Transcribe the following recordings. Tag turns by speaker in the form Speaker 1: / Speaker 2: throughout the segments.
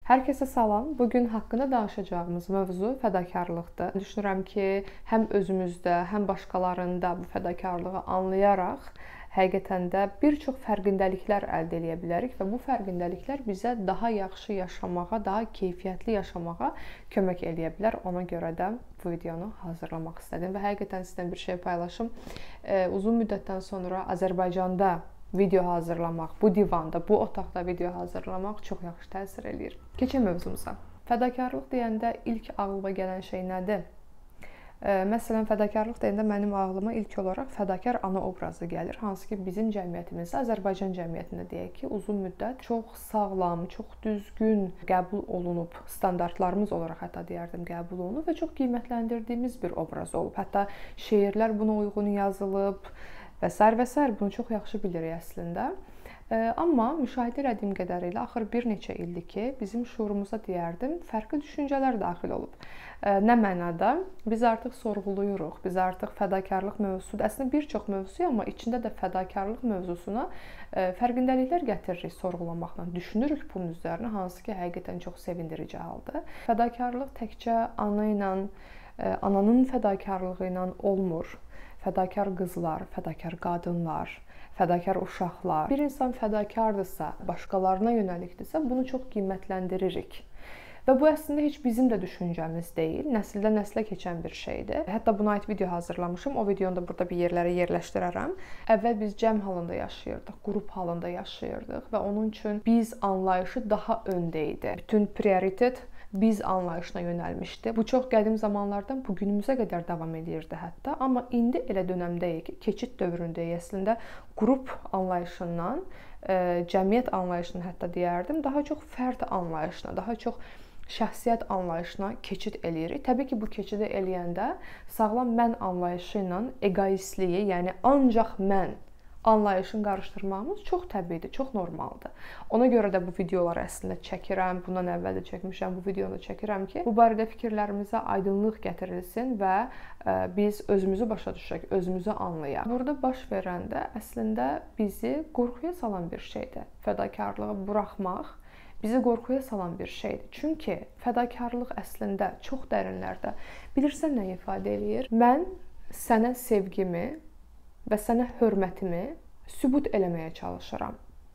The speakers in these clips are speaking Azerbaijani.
Speaker 1: Hər kəsə salam. Bugün haqqında danışacağımız mövzu fədakarlıqdır. Düşünürəm ki, həm özümüzdə, həm başqalarında bu fədakarlığı anlayaraq həqiqətən də bir çox fərqindəliklər əldə edə bilərik və bu fərqindəliklər bizə daha yaxşı yaşamağa, daha keyfiyyətli yaşamağa kömək edə bilər. Ona görə də bu videonu hazırlamaq istədim və həqiqətən sizdən bir şey paylaşım. Uzun müddətdən sonra Azərbaycanda video hazırlamaq, bu divanda, bu otaqda video hazırlamaq çox yaxşı təsir eləyir. Keçək mövzumuza. Fədakarlıq deyəndə ilk ağlıma gələn şey nədir? Məsələn, fədakarlıq deyəndə mənim ağlıma ilk olaraq fədakar ana obrazı gəlir. Hansı ki, bizim cəmiyyətimizdə, Azərbaycan cəmiyyətində deyək ki, uzun müddət çox sağlam, çox düzgün qəbul olunub, standartlarımız olaraq hətta deyərdim qəbul olunub və çox qiymətləndirdiyimiz bir obraz olub. Hətta şeirlər buna uyğun yazılıb və s. Bunu çox yaxşı bilirik əslində. Amma müşahidə etdiyim qədərilə axır bir neçə ildir ki, bizim şuurumuza deyərdim, fərqli düşüncələr daxil olub. Nə mənada? Biz artıq sorğuluyuruq, biz artıq fədakarlıq mövzusudur. Əslində bir çox mövzusu, amma içində də fədakarlıq mövzusuna fərqindəliklər gətiririk sorğulamaqla. Düşünürük bunun üzərinə, hansı ki, həqiqətən çox sevindirici haldır. Fədakarlıq təkcə ana ilə, ananın fədakarlığı ilə olmur. Fədakar qızlar, fədakar qadınlar, fədakar uşaqlar. Bir insan fədakardırsa, başqalarına yönəlikdirsə, bunu çox qiymətləndiririk. Və bu əslində heç bizim də düşüncəmiz deyil, nəsildən nəslə keçən bir şeydir. Hətta buna aid video hazırlamışım, o videonu da burada bir yerlərə yerləşdirərəm. Əvvəl biz cəm halında yaşayırdıq, qrup halında yaşayırdıq və onun üçün biz anlayışı daha öndə idi. Bütün prioritet biz anlayışına yönəlmişdi. Bu çox qədim zamanlardan bu günümüzə qədər davam edirdi hətta. Amma indi elə dönəmdəyik ki, keçid dövründəyik. Əslində qrup anlayışından, cəmiyyət anlayışından hətta deyərdim, daha çox fərd anlayışına, daha çox şəxsiyyət anlayışına keçid eləyirik. Təbii ki, bu keçidi eləyəndə sağlam mən anlayışı ilə egoistliyi, yəni ancaq mən anlayışını qarışdırmağımız çox təbiidir, çox normaldır. Ona görə də bu videoları əslində çəkirəm, bundan əvvəl də çəkmişəm, bu videonu da çəkirəm ki, bu barədə fikirlərimizə aydınlıq gətirilsin və biz özümüzü başa düşək, özümüzü anlayaq. Burada baş verəndə əslində bizi qorxuya salan bir şeydir. Fədakarlığı buraxmaq bizi qorxuya salan bir şeydir. Çünki fədakarlıq əslində çox dərinlərdə bilirsən nə ifadə eləyir? Mən sənə sevgimi və sənə hörmətimi sübut eləməyə çalışıram.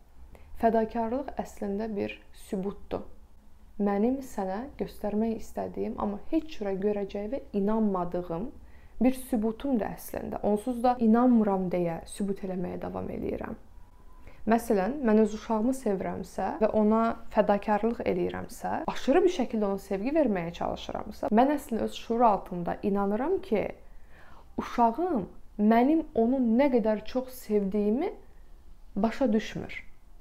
Speaker 1: Fədakarlıq əslində bir sübutdur. Mənim sənə göstərmək istədiyim, amma heç cürə görəcəyi və inanmadığım bir sübutumdur əslində. Onsuz da inanmıram deyə sübut eləməyə davam eləyirəm. Məsələn, mən öz uşağımı sevirəmsə və ona fədakarlıq eləyirəmsə, aşırı bir şəkildə ona sevgi verməyə çalışıramsa, mən əslində öz şuur altında inanıram ki, uşağım mənim onu nə qədər çox sevdiyimi başa düşmür.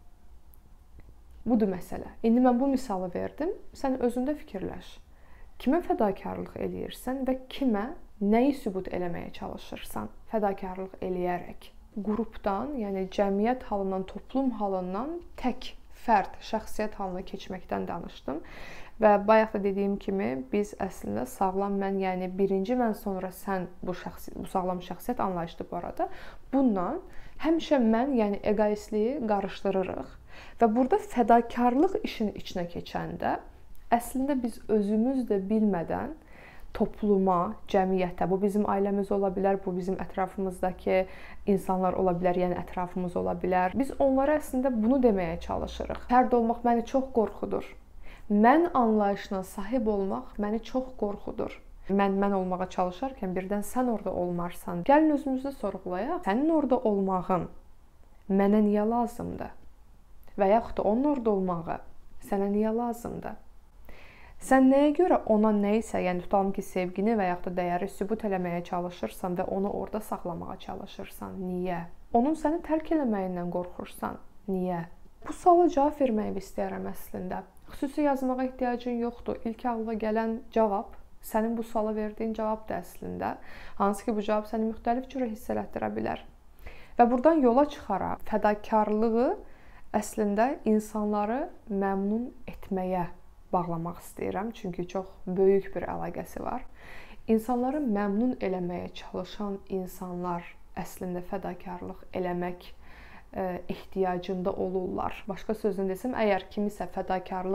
Speaker 1: Budur məsələ. İndi mən bu misalı verdim. Sən özündə fikirləş. Kimə fədakarlıq eləyirsən və kimə nəyi sübut eləməyə çalışırsan fədakarlıq eləyərək? Qrupdan, yəni cəmiyyət halından, toplum halından tək fərd, şəxsiyyət halına keçməkdən danışdım. Və bayaq da dediyim kimi, biz əslində sağlam mən, yəni birinci mən, sonra sən bu sağlam şəxsiyyət anlayışdır bu arada. Bununla həmişə mən, yəni egoistliyi qarışdırırıq. Və burada fədakarlıq işin içinə keçəndə əslində biz özümüz də bilmədən topluma, cəmiyyətə, bu bizim ailəmiz ola bilər, bu bizim ətrafımızdakı insanlar ola bilər, yəni ətrafımız ola bilər. Biz onlara əslində bunu deməyə çalışırıq. Fərd olmaq məni çox qorxudur. Mən anlayışına sahib olmaq məni çox qorxudur. Mən olmağa çalışarkən birdən sən orada olmarsan. Gəlin özümüzü sorğulayaq. Sənin orada olmağın mənə niyə lazımdır? Və yaxud da onun orada olmağı sənə niyə lazımdır? Sən nəyə görə ona nəyisə, yəni tutalım ki, sevgini və yaxud da dəyəri sübut eləməyə çalışırsan və onu orada saxlamağa çalışırsan? Niyə? Onun səni tərk eləməyindən qorxursan? Niyə? Bu suala cavab verməyi istəyirəm əslində. Xüsusi yazmağa ehtiyacın yoxdur. İlk ağla gələn cavab sənin bu suala verdiyin cavabdır əslində. Hansı ki, bu cavab səni müxtəlif cürə hiss elətdirə bilər. Və buradan yola çıxaraq fədakarlığı əslində insanları məmnun etməyə bağlamaq istəyirəm. Çünki çox böyük bir əlaqəsi var. İnsanları məmnun eləməyə çalışan insanlar əslində fədakarlıq eləmək ehtiyacında olurlar. Başqa sözlə desəm, əgər kimisə fədakarlıq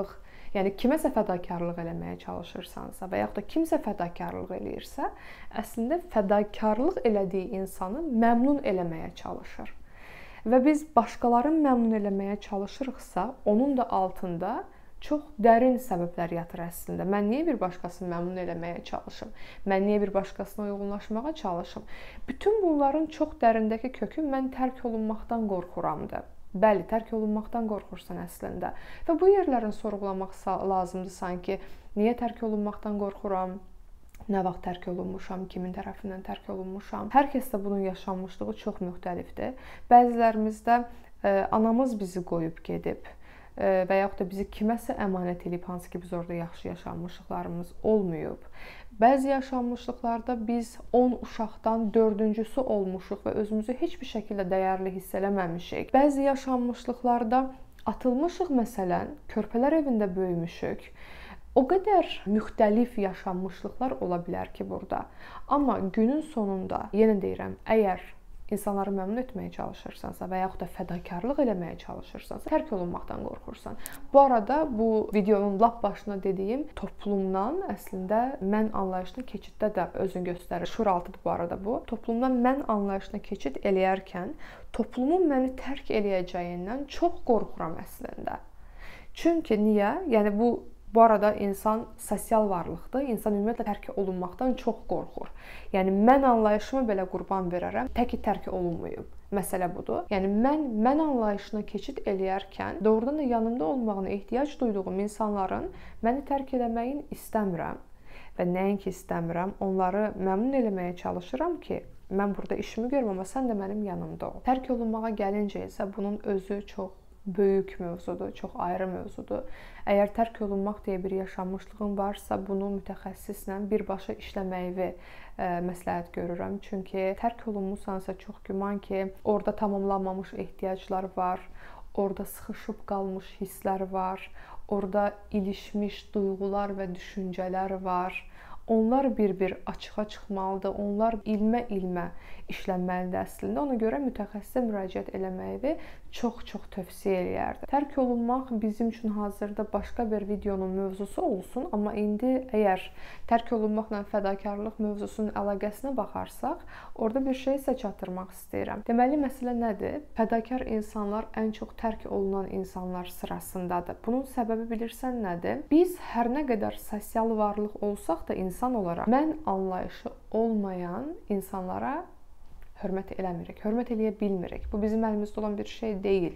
Speaker 1: Yəni kiməsə fədakarlıq eləməyə çalışırsansa və yaxud da kimsə fədakarlıq eləyirsə, əslində fədakarlıq elədiyi insanı məmnun eləməyə çalışır. Və biz başqalarını məmnun eləməyə çalışırıqsa, onun da altında çox dərin səbəblər yatır əslində. Mən niyə bir başqasını məmnun eləməyə çalışım? Mən niyə bir başqasına uyğunlaşmağa çalışım? Bütün bunların çox dərindəki kökü mən tərk olunmaqdan qorxuramdır. Bəli, tərk olunmaqdan qorxursan əslində. Və bu yerlərin sorğulamaq lazımdır sanki. Niyə tərk olunmaqdan qorxuram? Nə vaxt tərk olunmuşam, kimin tərəfindən tərk olunmuşam. Hər kəsdə bunun yaşanmışlığı çox müxtəlifdir. Bəzilərimizdə anamız bizi qoyub gedib və yaxud da bizi kiməsə əmanət edib, hansı ki biz orada yaxşı yaşanmışlıqlarımız olmayıb. Bəzi yaşanmışlıqlarda biz 10 uşaqdan 4-cüsü olmuşuq və özümüzü heç bir şəkildə dəyərli hiss eləməmişik. Bəzi yaşanmışlıqlarda atılmışıq, məsələn, körpələr evində böyümüşük. O qədər müxtəlif yaşanmışlıqlar ola bilər ki burada. Amma günün sonunda, yenə deyirəm, əgər insanları məmnun etməyə çalışırsansa və yaxud da fədakarlıq eləməyə çalışırsansa, tərk olunmaqdan qorxursan. Bu arada bu videonun lap başına dediyim toplumdan əslində mən anlayışına keçiddə də özünü göstərir. Şuraltıdır bu arada bu. Toplumdan mən anlayışına keçid eləyərkən toplumun məni tərk eləyəcəyindən çox qorxuram əslində. Çünki niyə? Yəni bu arada insan sosial varlıqdır. İnsan ümumiyyətlə tərk olunmaqdan çox qorxur. Yəni mən anlayışımı belə qurban verərəm, tək ki tərk olunmayıb. Məsələ budur. Yəni mən anlayışına keçid eləyərkən doğrudan da yanımda olmağına ehtiyac duyduğum insanların məni tərk eləməyini istəmirəm. Və nəinki istəmirəm, onları məmnun eləməyə çalışıram ki, mən burada işimi görüm, amma sən də mənim yanımda ol. Tərk olunmağa gəlincə isə bunun özü çox böyük mövzudur, çox ayrı mövzudur. Əgər tərk olunmaq deyə bir yaşanmışlığın varsa, bunu mütəxəssislə birbaşa işləməyi məsləhət görürəm. Çünki tərk olunmusansa çox güman ki, orada tamamlanmamış ehtiyaclar var, orada sıxışıb qalmış hisslər var, orada ilişmiş duyğular və düşüncələr var. Onlar bir-bir açığa çıxmalıdır, onlar ilmə-ilmə işlənməlidir əslində. Ona görə mütəxəssisə müraciət eləməyi çox-çox tövsiyə eləyərdim. Tərk olunmaq bizim üçün hazırda başqa bir videonun mövzusu olsun, amma indi əgər tərk olunmaqla fədakarlıq mövzusunun əlaqəsinə baxarsaq, orada bir şey isə çatdırmaq istəyirəm. Deməli, məsələ nədir? Fədakar insanlar ən çox tərk olunan insanlar sırasındadır. Bunun səbəbi bilirsən nədir? Biz hər nə qədər sosial varlıq olsaq da insan olaraq mən anlayışı olmayan insanlara hörmət eləmirik, hörmət eləyə bilmirik. Bu bizim əlimizdə olan bir şey deyil.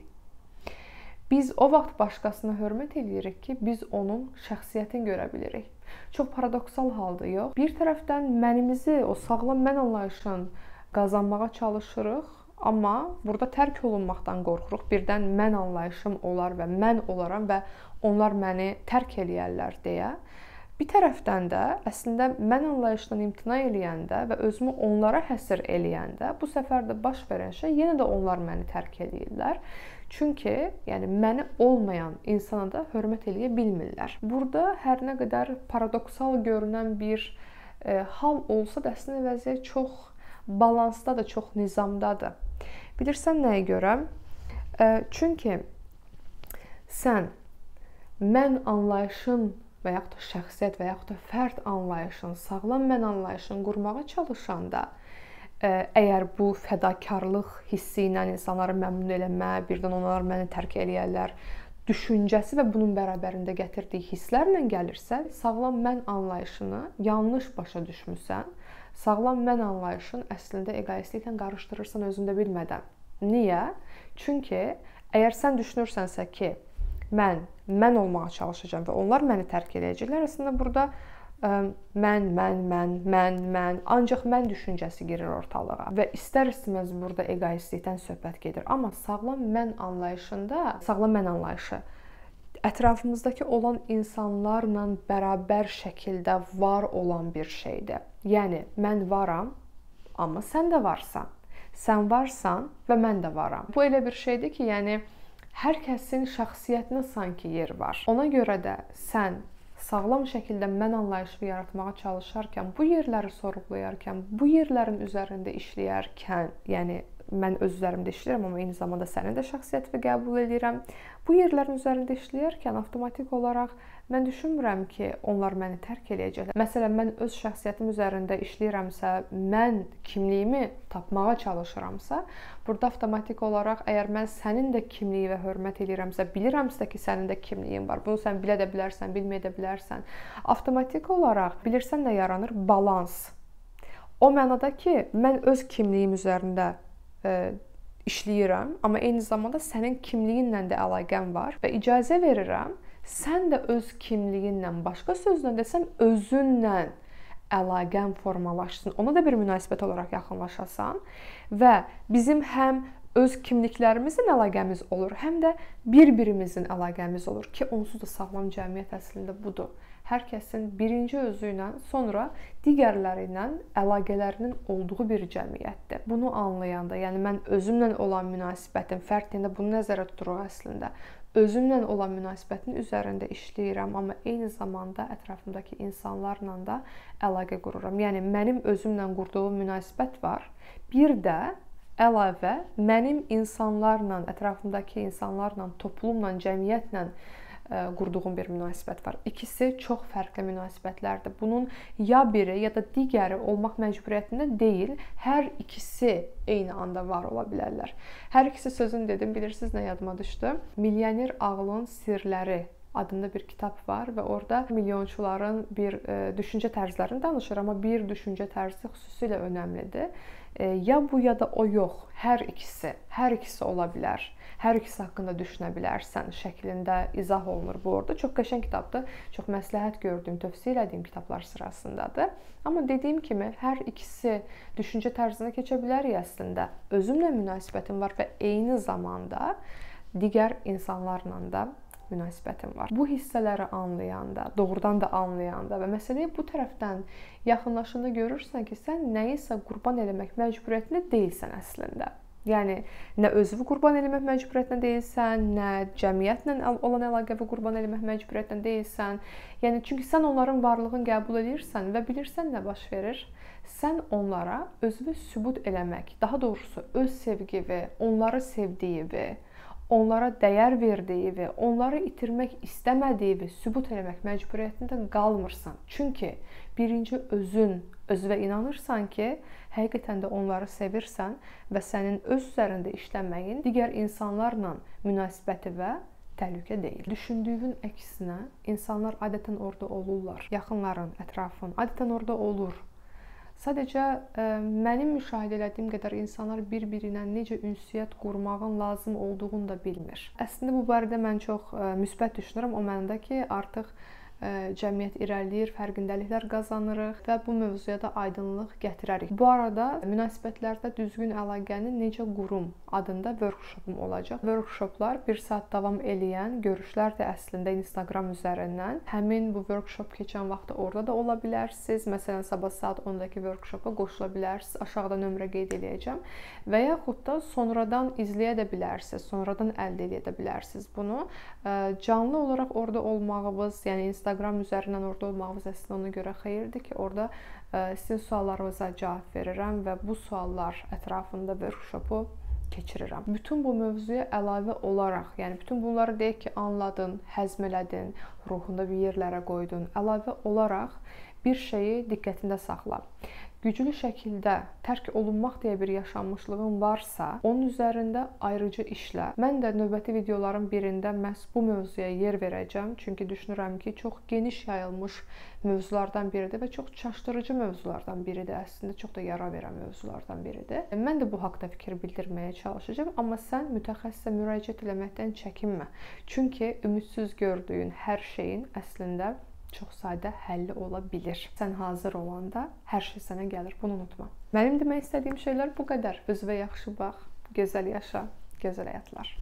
Speaker 1: Biz o vaxt başqasına hörmət eləyirik ki, biz onun şəxsiyyətini görə bilirik. Çox paradoksal haldır, yox? Bir tərəfdən mənimizi, o sağlam mən anlayışını qazanmağa çalışırıq, amma burada tərk olunmaqdan qorxuruq. Birdən mən anlayışım olar və mən olaram və onlar məni tərk eləyərlər deyə. Bir tərəfdən də əslində mən anlayışdan imtina eləyəndə və özümü onlara həsr eləyəndə bu səfər də baş verən şey yenə də onlar məni tərk eləyirlər. Çünki yəni məni olmayan insana da hörmət eləyə bilmirlər. Burada hər nə qədər paradoksal görünən bir hal olsa da əslində vəziyyət çox balansdadır, çox nizamdadır. Bilirsən nəyə görə? Çünki sən mən anlayışın və yaxud da şəxsiyyət və yaxud da fərd anlayışın, sağlam mən anlayışını qurmağa çalışanda, əgər bu fədakarlıq hissi ilə insanları məmnun eləmə, birdən onlar məni tərk eləyərlər düşüncəsi və bunun bərabərində gətirdiyi hisslərlə gəlirsə, sağlam mən anlayışını yanlış başa düşmüsən, sağlam mən anlayışını əslində egoistliklə qarışdırırsan özündə bilmədən. Niyə? Çünki əgər sən düşünürsənsə ki, mən olmağa çalışacağam və onlar məni tərk edəcəklər. Əslində burada mən, ancaq mən düşüncəsi girir ortalığa və istər-istəməz burada egoistlikdən söhbət gedir. Amma sağlam mən anlayışında, sağlam mən anlayışı ətrafımızdakı olan insanlarla bərabər şəkildə var olan bir şeydir. Yəni mən varam, amma sən də varsan. Sən varsan və mən də varam. Bu elə bir şeydir ki, yəni hər kəsin şəxsiyyətinə sanki yer var. Ona görə də sən sağlam şəkildə mən anlayışı yaratmağa çalışarkən, bu yerləri sorğulayarkən, bu yerlərin üzərində işləyərkən, yəni mən öz üzərimdə işləyirəm, amma eyni zamanda sənin də şəxsiyyətini qəbul edirəm. Bu yerlərin üzərində işləyərkən avtomatik olaraq mən düşünmürəm ki, onlar məni tərk eləyəcəklər. Məsələn, mən öz şəxsiyyətim üzərində işləyirəmsə, mən kimliyimi tapmağa çalışıramsa, burada avtomatik olaraq əgər mən sənin də kimliyi və hörmət eləyirəmsə, bilirəmsə ki, sənin də kimliyin var. Bunu sən bilə də bilərsən, bilməyə də bilərsən. Avtomatik olaraq bilirsən nə yaranır? Balans. O mənada ki, mən öz kimliyim üzərində işləyirəm, amma eyni zamanda sənin kimliyinlə də əlaqəm var və icazə verirəm, sən də öz kimliyinlə, başqa sözlə desəm, özünlə əlaqən formalaşsın. Ona da bir münasibət olaraq yaxınlaşasan və bizim həm öz kimliklərimizin əlaqəmiz olur, həm də bir-birimizin əlaqəmiz olur ki, onsuz da sağlam cəmiyyət əslində budur. Hər kəsin birinci özü ilə, sonra digərləri ilə əlaqələrinin olduğu bir cəmiyyətdir. Bunu anlayanda, yəni mən özümlə olan münasibətin, fərq deyəndə bunu nəzərə tuturuq əslində. Özümlə olan münasibətin üzərində işləyirəm, amma eyni zamanda ətrafımdakı insanlarla da əlaqə qururam. Yəni mənim özümlə qurduğum münasibət var. Bir də əlavə mənim insanlarla, ətrafımdakı insanlarla, toplumla, cəmiyyətlə qurduğum bir münasibət var. İkisi çox fərqli münasibətlərdir. Bunun ya biri, ya da digəri olmaq məcburiyyətində deyil, hər ikisi eyni anda var ola bilərlər. Hər ikisi sözünü dedim, bilirsiniz nə yadıma düşdü? Milyoner Ağlın Sirləri adında bir kitab var və orada milyonçuların bir düşüncə tərzlərini danışır, amma bir düşüncə tərzi xüsusilə önəmlidir. Ya bu, ya da o yox. Hər ikisi ola bilər. Hər ikisi haqqında düşünə bilərsən şəklində izah olunur bu orada. Çox qəşəng kitabdır. Çox məsləhət gördüyüm, tövsiyə etdiyim kitablar sırasındadır. Amma dediyim kimi, hər ikisi düşüncə tərzinə keçə bilərik əslində. Özümlə münasibətim var və eyni zamanda digər insanlarla da münasibətim var. Bu hissələri anlayanda, doğrudan da anlayanda və məsələyə bu tərəfdən yaxınlaşanda görürsən ki, sən nəyisə qurban eləmək məcburiyyətində deyilsən əslində. Yəni, nə özünü qurban eləmək məcburiyyətində deyilsən, nə cəmiyyətlə olan əlaqəvi qurban eləmək məcburiyyətində deyilsən. Yəni, çünki sən onların varlığını qəbul edirsən və bilirsən nə baş verir. Sən onlara özünü sübut eləmək, daha doğrusu öz sevgini, onları sevdiyini, onlara dəyər verdiyi, onları itirmək istəmədiyi sübut eləmək məcburiyyətində qalmırsan. Çünki birinci özünə inanırsan ki, həqiqətən də onları sevirsən və sənin öz üzərində işləməyin digər insanlarla münasibəti və təhlükə deyil. Düşündüyün əksinə insanlar adətən orada olurlar. Yaxınların, ətrafın adətən orada olur. Sadəcə mənim müşahidə etdiyim qədər insanlar bir-birinə necə ünsiyyət qurmağın lazım olduğunu da bilmir. Əslində bu barədə mən çox müsbət düşünürəm. O mənada ki, artıq cəmiyyət irəliləyir, fərqindəliklər qazanırıq və bu mövzuya da aydınlıq gətirərik. Bu arada münasibətlərdə düzgün əlaqəni necə qurum adında workshopum olacaq. Workshoplar 1 saat davam eləyən görüşlərdir əslində Instagram üzərindən. Həmin bu workshop keçən vaxtda orada da ola bilərsiniz. Məsələn, sabah saat 10-dakı workshopa qoşula bilərsiniz. Aşağıda nömrə qeyd edəcəm. Və yaxud da sonradan izləyə də bilərsiniz. Sonradan əldə edə bilərsiniz bunu. Canlı olaraq orada olmağınız, yəni Instagram üzərindən orada olmağınız əslində ona görə xeyirdir ki, orada sizin suallarınıza cavab verirəm və bu suallar ətrafında workshopu keçirirəm. Bütün bu mövzuya əlavə olaraq, yəni bütün bunları deyək ki, anladın, həzm elədin, ruhunda bir yerlərə qoydun. Əlavə olaraq bir şeyi diqqətində saxla. Güclü şəkildə tərk olunmaq deyə bir yaşanmışlığın varsa, onun üzərində ayrıca işlə. Mən də növbəti videoların birində məhz bu mövzuya yer verəcəm. Çünki düşünürəm ki, çox geniş yayılmış mövzulardan biridir və çox çaşdırıcı mövzulardan biridir. Əslində çox da yara verən mövzulardan biridir. Mən də bu haqda fikir bildirməyə çalışacağam, amma sən mütəxəssisə müraciət etməkdən çəkinmə. Çünki ümidsiz gördüyün hər şeyin əslində çox sadə həlli ola bilir. Sən hazır olanda hər şey sənə gəlir. Bunu unutma. Mənim demək istədiyim şeylər bu qədər. Özünə yaxşı bax, gözəl yaşa, gözəl həyatlar.